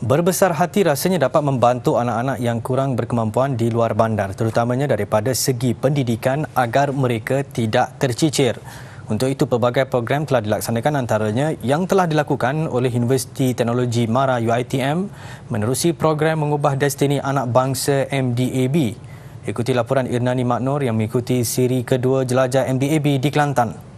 Berbesar hati rasanya dapat membantu anak-anak yang kurang berkemampuan di luar bandar, terutamanya daripada segi pendidikan agar mereka tidak tercicir. Untuk itu, pelbagai program telah dilaksanakan, antaranya yang telah dilakukan oleh Universiti Teknologi Mara UiTM menerusi program mengubah destini anak bangsa MDAB. Ikuti laporan Irnani Maknur yang mengikuti siri kedua jelajah MDAB di Kelantan.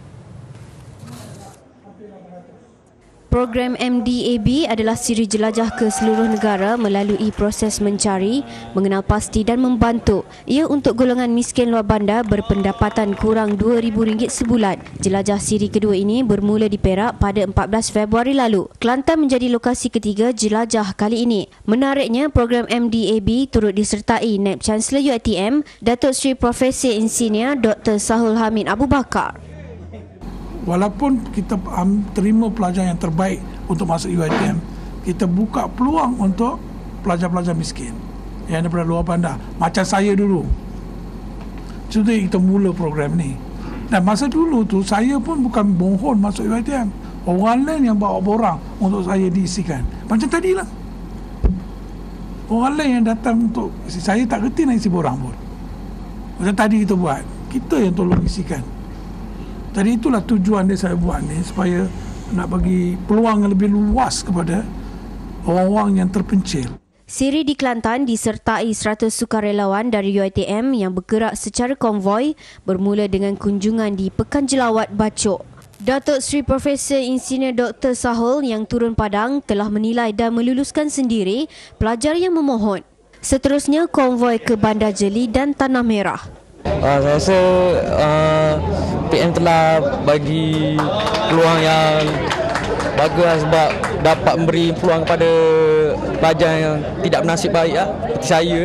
Program MDAB adalah siri jelajah ke seluruh negara melalui proses mencari, mengenal pasti dan membantu ia untuk golongan miskin luar bandar berpendapatan kurang RM2,000 sebulan. Jelajah siri kedua ini bermula di Perak pada 14 Februari lalu. Kelantan menjadi lokasi ketiga jelajah kali ini. Menariknya, program MDAB turut disertai Naib Chancellor UiTM, Datuk Seri Profesor Insinyur Dr. Sahul Hamid Abu Bakar. Walaupun kita terima pelajar yang terbaik untuk masuk UiTM, kita buka peluang untuk pelajar-pelajar miskin yang daripada luar bandar. Macam saya dulu. Jadi kita mula program ni. Dan masa dulu tu, saya pun bukan mohon masuk UiTM. Orang lain yang bawa borang untuk saya diisikan. Macam tadilah. Orang lain yang datang untuk saya tak kerti nak isi borang pun. Macam tadi kita buat. Kita yang tolong isikan. Jadi itulah tujuan dia saya buat ni, supaya nak bagi peluang yang lebih luas kepada orang-orang yang terpencil. Siri di Kelantan disertai 100 sukarelawan dari UiTM yang bergerak secara konvoi bermula dengan kunjungan di Pekan Jelawat Bacok. Datuk Seri Profesor Insinyur Dr. Sahul yang turun padang telah menilai dan meluluskan sendiri pelajar yang memohon. Seterusnya konvoi ke Bandar Jeli dan Tanah Merah. Saya rasa PM telah bagi peluang yang bagus sebab dapat memberi peluang kepada pelajar yang tidak bernasib baik seperti saya.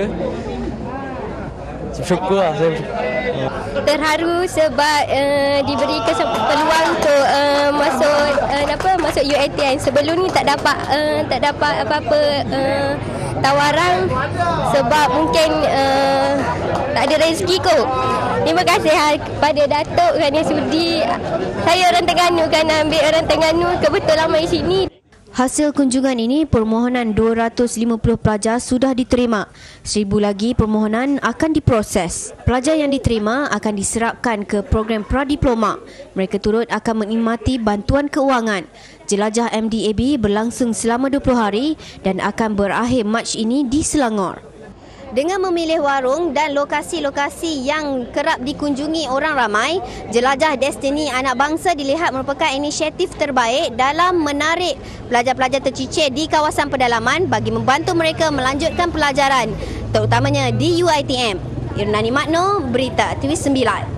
Syukur lah saya. Terharu sebab diberi peluang untuk masuk UiTM. Sebelum ni tak dapat apa-apa tawaran sebab mungkin tak ada rezeki kot. Terima kasih kepada Datuk kerana sudi. Saya orang Terengganu, kerana ambil orang Terengganu, kebetulan mai sini. Hasil kunjungan ini, permohonan 250 pelajar sudah diterima. 1,000 lagi permohonan akan diproses. Pelajar yang diterima akan diserapkan ke program pradiploma. Mereka turut akan menikmati bantuan keuangan. Jelajah MDAB berlangsung selama 20 hari dan akan berakhir Mac ini di Selangor. Dengan memilih warung dan lokasi-lokasi yang kerap dikunjungi orang ramai, Jelajah Destini Anak Bangsa dilihat merupakan inisiatif terbaik dalam menarik pelajar-pelajar tercicir di kawasan pedalaman bagi membantu mereka melanjutkan pelajaran, terutamanya di UiTM. Irnani Makno, Berita TV9.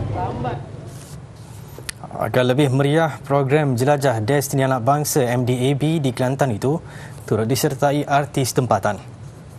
Agar lebih meriah, program Jelajah Destini Anak Bangsa MDAB di Kelantan itu turut disertai artis tempatan.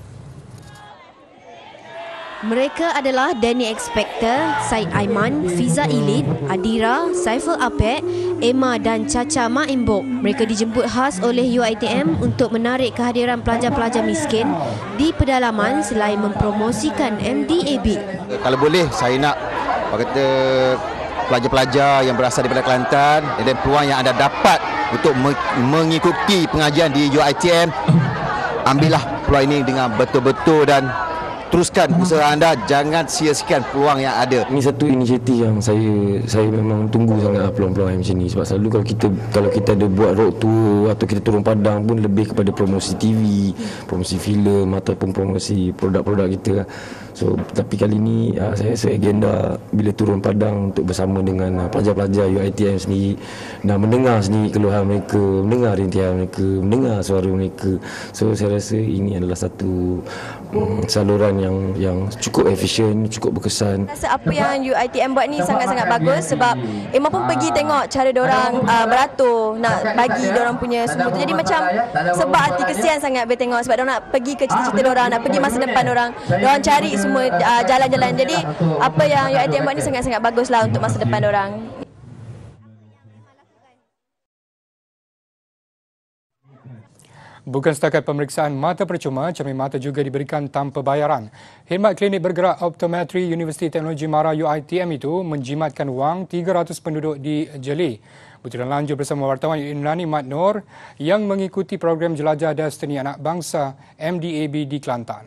Mereka adalah Danny Expector, Syed Aiman, Fiza Ilid, Adira, Saiful Apek, Emma dan Caca Mak Imbok. Mereka dijemput khas oleh UiTM untuk menarik kehadiran pelajar-pelajar miskin di pedalaman selain mempromosikan MDAB. Kalau boleh, saya nak kata pelajar-pelajar yang berasal daripada Kelantan dan peluang yang anda dapat untuk mengikuti pengajian di UiTM, ambillah peluang ini dengan betul-betul dan teruskan usaha anda, jangan sia-siakan peluang yang ada. Ini satu inisiatif yang saya memang tunggu sangat peluang-peluang macam ni, sebab selalu kalau kita ada buat road tour atau kita turun padang pun lebih kepada promosi TV, promosi filem ataupun promosi produk-produk kita. So tapi kali ni saya rasa agenda bila turun padang untuk bersama dengan pelajar-pelajar UiTM sendiri dan mendengar sendiri keluhan mereka, mendengar rintihan mereka, mendengar suara mereka. So saya rasa ini adalah satu saluran yang cukup efisien, cukup berkesan. Rasa apa yang UiTM buat ni sangat-sangat bagus sebab Emma pun pergi tengok cara diorang beratur nak bagi diorang punya semua tu. Jadi macam sebab hati kesian sangat bila tengok sebab diorang nak pergi ke cita-cita diorang, nak pergi masa depan diorang cari semua jalan-jalan. Jadi apa yang UiTM buat ni sangat-sangat baguslah untuk masa depan diorang. Bukan setakat pemeriksaan mata percuma, cermin mata juga diberikan tanpa bayaran. Khidmat klinik bergerak optometri Universiti Teknologi Mara UiTM itu menjimatkan wang 300 penduduk di Jeli. Butiran lanjut bersama wartawan Imrani Mat Nur yang mengikuti program Jelajah Destiny Anak Bangsa MDAB di Kelantan.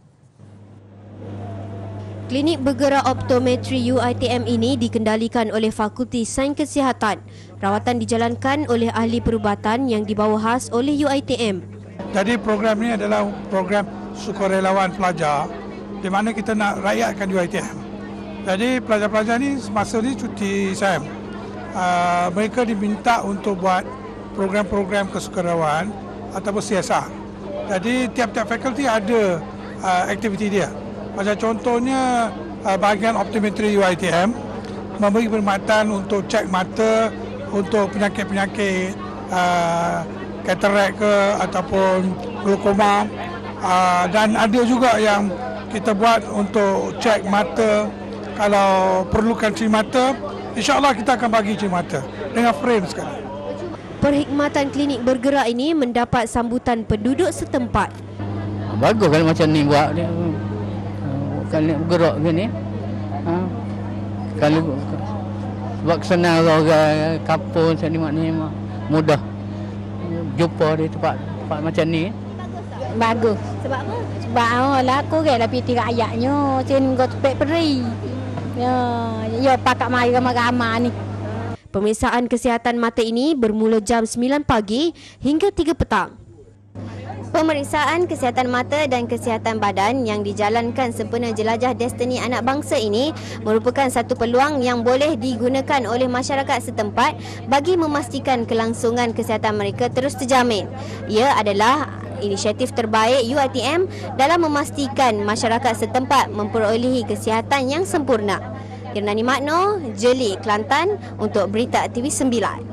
Klinik bergerak optometri UiTM ini dikendalikan oleh Fakulti Sains Kesihatan. Rawatan dijalankan oleh ahli perubatan yang dibawa khas oleh UiTM. Jadi program ini adalah program sukarelawan pelajar di mana kita nak rakyatkan UiTM. Jadi pelajar-pelajar ni semasa ni cuti SAM. Mereka diminta untuk buat program-program kesukarelawan ataupun CSR. Jadi tiap-tiap fakulti ada aktiviti dia. Macam contohnya bahagian optometri UiTM memberi perkhidmatan untuk cek mata untuk penyakit-penyakit katarak ke ataupun glaukoma, dan ada juga yang kita buat untuk cek mata kalau perlukan cermin mata, insya-Allah kita akan bagi cermin mata dengan frame sekali. Perkhidmatan klinik bergerak ini mendapat sambutan penduduk setempat. Bagus kalau macam ni buat dia. Klinik bergerak gini. Kalau sebab senang orang kampung sini maknanya mudah jumpa di tempat macam ni. Bagus. Sebab apa? Sebab lah aku ke lah piti rakyatnya sini go tepek peri. Ya pakak mari ramai-ramai ni. Pemeriksaan kesihatan mata ini bermula jam 9 pagi hingga 3 petang. Pemeriksaan kesihatan mata dan kesihatan badan yang dijalankan sempena Jelajah Destiny Anak Bangsa ini merupakan satu peluang yang boleh digunakan oleh masyarakat setempat bagi memastikan kelangsungan kesihatan mereka terus terjamin. Ia adalah inisiatif terbaik UiTM dalam memastikan masyarakat setempat memperolehi kesihatan yang sempurna. Imrani Mat Nur, Jeli, Kelantan untuk Berita TV 9.